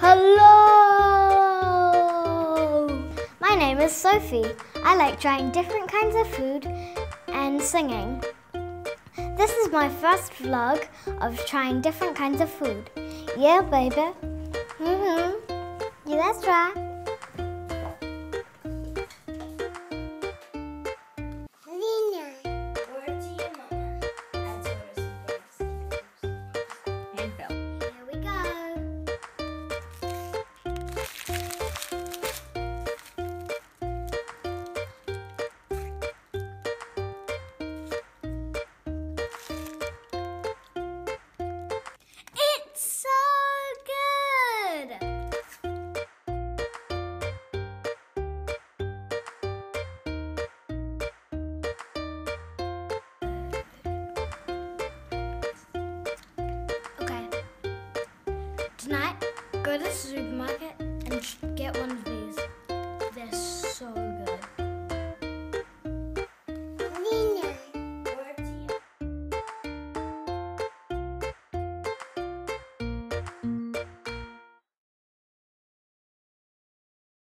Hello! My name is Sophie. I like trying different kinds of food and singing. This is my first vlog of trying different kinds of food. Yeah, baby. Yeah, let's try. Tonight, go to the supermarket and get one of